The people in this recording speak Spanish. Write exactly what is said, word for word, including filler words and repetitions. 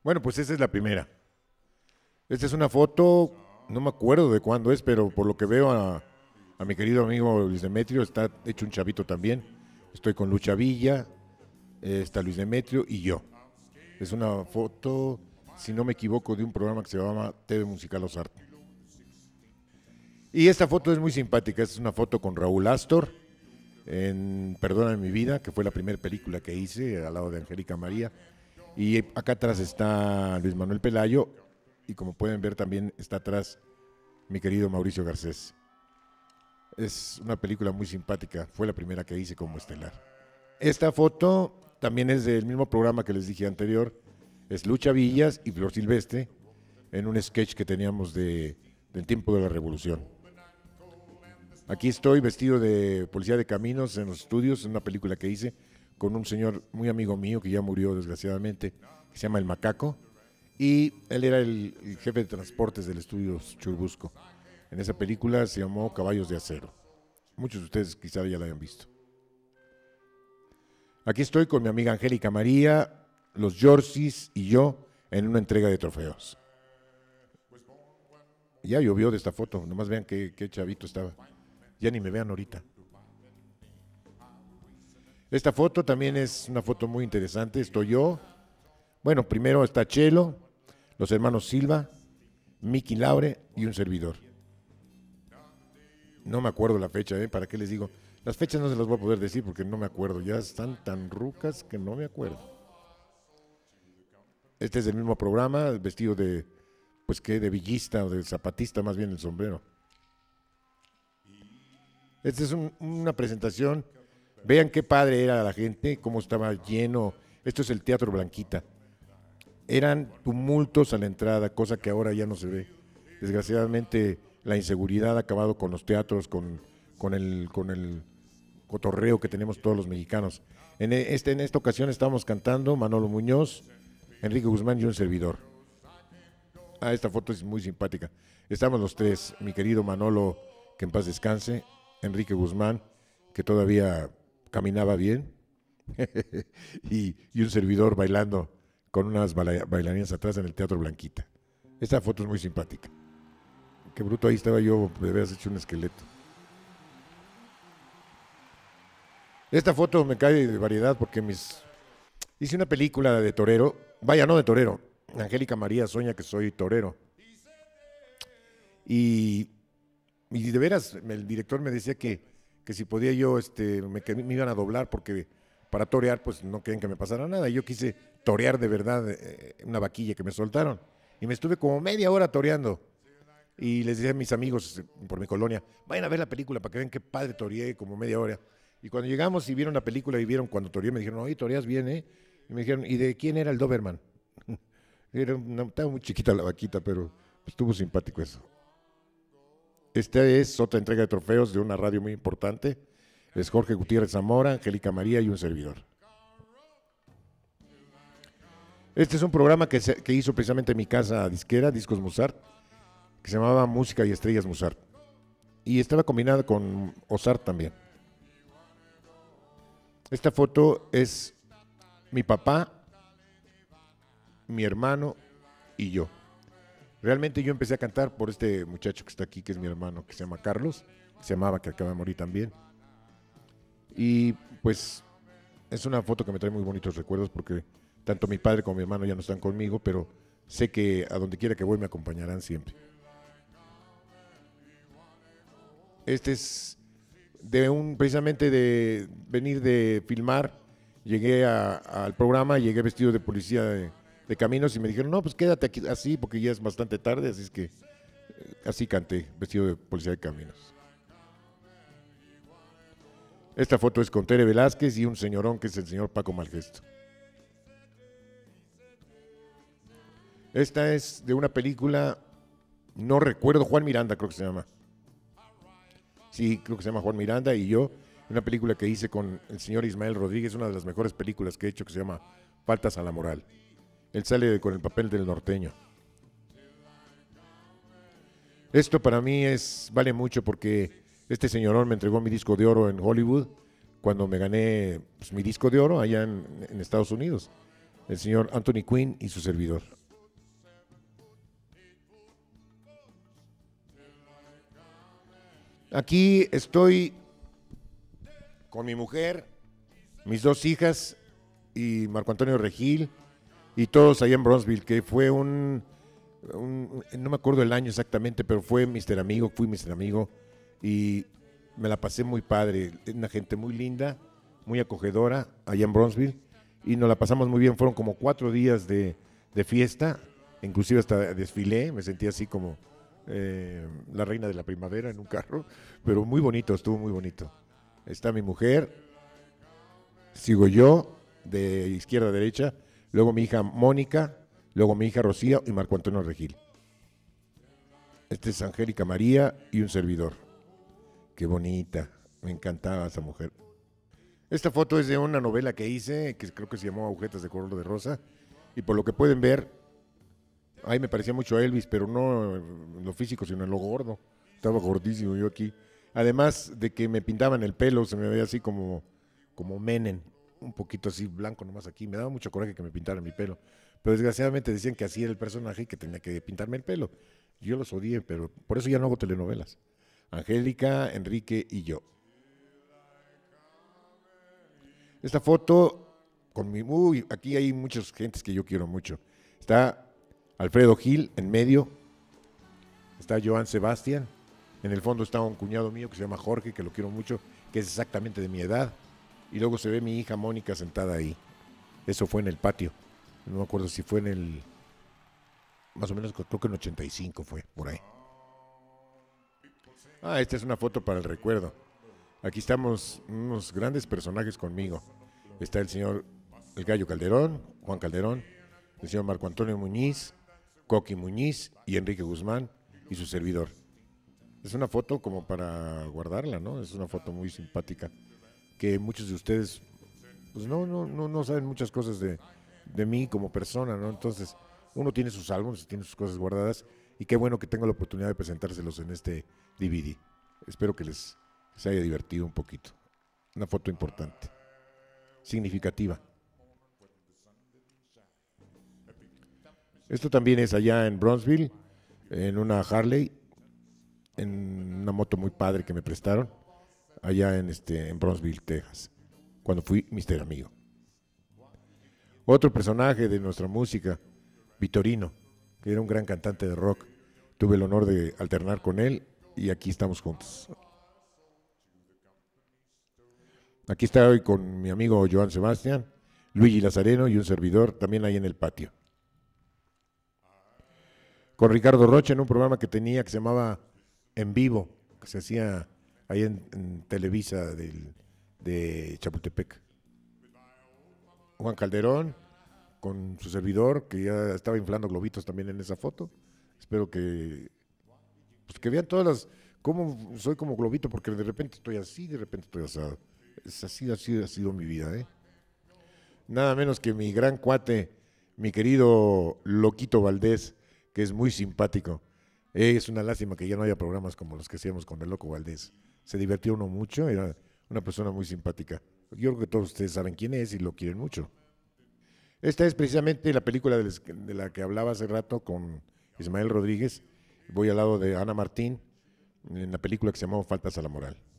Bueno, pues esa es la primera. Esta es una foto, no me acuerdo de cuándo es, pero por lo que veo a, a mi querido amigo Luis Demetrio, está hecho un chavito también. Estoy con Lucha Villa, eh, está Luis Demetrio y yo. Es una foto, si no me equivoco, de un programa que se llama T V Musical Ozarte. Y esta foto es muy simpática, es una foto con Raúl Astor en Perdóname mi vida, que fue la primera película que hice al lado de Angélica María. Y acá atrás está Luis Manuel Pelayo y como pueden ver también está atrás mi querido Mauricio Garcés. Es una película muy simpática, fue la primera que hice como estelar. Esta foto también es del mismo programa que les dije anterior, es Lucha Villas y Flor Silvestre en un sketch que teníamos de, del tiempo de la Revolución. Aquí estoy vestido de policía de caminos en los estudios, en una película que hice con un señor muy amigo mío que ya murió desgraciadamente, que se llama El Macaco, y él era el, el jefe de transportes del estudio Churubusco. En esa película se llamó Caballos de Acero. Muchos de ustedes quizá ya la hayan visto. Aquí estoy con mi amiga Angélica María, los Yorcis y yo en una entrega de trofeos. Ya llovió de esta foto, nomás vean qué, qué chavito estaba. Ya ni me vean ahorita. Esta foto también es una foto muy interesante. Estoy yo. Bueno, primero está Chelo, los hermanos Silva, Miki Laure y un servidor. No me acuerdo la fecha, ¿eh? ¿Para qué les digo? Las fechas no se las voy a poder decir porque no me acuerdo. Ya están tan rucas que no me acuerdo. Este es del mismo programa, vestido de, pues qué, de villista o de zapatista, más bien el sombrero. Esta es un, una presentación. Vean qué padre era la gente, cómo estaba lleno. Esto es el Teatro Blanquita. Eran tumultos a la entrada, cosa que ahora ya no se ve. Desgraciadamente la inseguridad ha acabado con los teatros, con, con, el, con el cotorreo que tenemos todos los mexicanos. En, este, en esta ocasión estábamos cantando Manolo Muñoz, Enrique Guzmán y un servidor. Ah, esta foto es muy simpática. Estamos los tres, mi querido Manolo, que en paz descanse, Enrique Guzmán, que todavía caminaba bien, y, y un servidor bailando con unas bailarinas atrás en el Teatro Blanquita. Esta foto es muy simpática. Qué bruto, ahí estaba yo, de veras hecho un esqueleto. Esta foto me cae de variedad porque mis... hice una película de torero, vaya, no de torero, Angélica María sueña que soy torero. Y, y de veras, el director me decía que, que si podía yo, este, me, que me iban a doblar porque para torear, pues no querían que me pasara nada. Y yo quise torear de verdad eh, una vaquilla que me soltaron. Y me estuve como media hora toreando. Y les decía a mis amigos por mi colonia, vayan a ver la película para que vean qué padre toreé, como media hora. Y cuando llegamos y vieron la película y vieron cuando toreé, me dijeron, oye, toreas bien, ¿eh? Y me dijeron, ¿y de quién era el Doberman? Era una, estaba muy chiquita la vaquita, pero estuvo simpático eso. Esta es otra entrega de trofeos de una radio muy importante. Es Jorge Gutiérrez Zamora, Angélica María y un servidor. Este es un programa que, se, que hizo precisamente mi casa disquera, Discos Musart, que se llamaba Música y Estrellas Musart. Y estaba combinada con Ozart también. Esta foto es mi papá, mi hermano y yo. Realmente yo empecé a cantar por este muchacho que está aquí, que es mi hermano, que se llama Carlos, que se llamaba, que acaba de morir también. Y pues es una foto que me trae muy bonitos recuerdos porque tanto mi padre como mi hermano ya no están conmigo, pero sé que a donde quiera que voy me acompañarán siempre. Este es de un, precisamente de venir de filmar, llegué a, a, al programa, llegué vestido de policía de, de caminos y me dijeron, no, pues quédate aquí así porque ya es bastante tarde, así es que así canté, vestido de policía de caminos. Esta foto es con Tere Velázquez y un señorón que es el señor Paco Malgesto. Esta es de una película, no recuerdo, Juan Miranda creo que se llama. Sí, creo que se llama Juan Miranda y yo, una película que hice con el señor Ismael Rodríguez, una de las mejores películas que he hecho, que se llama Faltas a la Moral. Él sale con el papel del norteño. Esto para mí es vale mucho porque este señorón me entregó mi disco de oro en Hollywood cuando me gané pues, mi disco de oro allá en, en Estados Unidos. el señor Anthony Quinn y su servidor. Aquí estoy con mi mujer, mis dos hijas y Marco Antonio Regil y todos allá en Bronzeville, que fue un, un, no me acuerdo el año exactamente, pero fue míster Amigo, fui míster Amigo y me la pasé muy padre, una gente muy linda, muy acogedora allá en Bronzeville y nos la pasamos muy bien, fueron como cuatro días de, de fiesta, inclusive hasta desfilé, me sentí así como eh, la reina de la primavera en un carro, pero muy bonito, estuvo muy bonito. Está mi mujer, sigo yo, de izquierda a derecha, luego mi hija Mónica, luego mi hija Rocío y Marco Antonio Regil. Este es Angélica María y un servidor. Qué bonita, me encantaba esa mujer. Esta foto es de una novela que hice, que creo que se llamó Agujetas de color de rosa, y por lo que pueden ver, ahí me parecía mucho a Elvis, pero no en lo físico, sino en lo gordo. Estaba gordísimo yo aquí. Además de que me pintaban el pelo, se me veía así como, como Menem, un poquito así blanco nomás aquí. Me daba mucho coraje que me pintaran mi pelo. Pero desgraciadamente decían que así era el personaje y que tenía que pintarme el pelo. Yo los odié, pero por eso ya no hago telenovelas. Angélica, Enrique y yo. Esta foto, con mi, uy, aquí hay muchas gentes que yo quiero mucho. Está Alfredo Gil en medio, está Joan Sebastián, en el fondo está un cuñado mío que se llama Jorge, que lo quiero mucho, que es exactamente de mi edad, y luego se ve mi hija Mónica sentada ahí. Eso fue en el patio, no me acuerdo si fue en el, más o menos creo que en ochenta y cinco fue, por ahí. Ah, esta es una foto para el recuerdo. Aquí estamos unos grandes personajes conmigo. Está el señor El Gallo Calderón, Juan Calderón, el señor Marco Antonio Muñiz, Coqui Muñiz y Enrique Guzmán y su servidor. Es una foto como para guardarla, ¿no? Es una foto muy simpática que muchos de ustedes pues no, no, no, no saben muchas cosas de, de mí como persona, ¿no? Entonces uno tiene sus álbumes, tiene sus cosas guardadas y qué bueno que tengo la oportunidad de presentárselos en este D V D. Espero que les, les haya divertido un poquito. Una foto importante, significativa. Esto también es allá en Bronzeville, en una Harley, en una moto muy padre que me prestaron, allá en, este, en Bronzeville, Texas, cuando fui míster Amigo. Otro personaje de nuestra música, Vitorino, que era un gran cantante de rock. Tuve el honor de alternar con él y aquí estamos juntos. Aquí está hoy con mi amigo Joan Sebastián, Luigi Lazareno y un servidor, también ahí en el patio. Con Ricardo Rocha en un programa que tenía que se llamaba En Vivo, que se hacía ahí en, en Televisa del, de Chapultepec. Juan Calderón con su servidor, que ya estaba inflando globitos también en esa foto. Espero que, pues que vean todas las, cómo soy como globito, porque de repente estoy así, de repente estoy asado. Es así, así ha sido mi vida, ¿eh? Nada menos que mi gran cuate, mi querido Loquito Valdés, que es muy simpático. Eh, es una lástima que ya no haya programas como los que hacíamos con el Loco Valdés. Se divertía uno mucho, era una persona muy simpática. Yo creo que todos ustedes saben quién es y lo quieren mucho. Esta es precisamente la película de la que hablaba hace rato con Ismael Rodríguez. Voy al lado de Ana Martín en la película que se llamó Faltas a la Moral.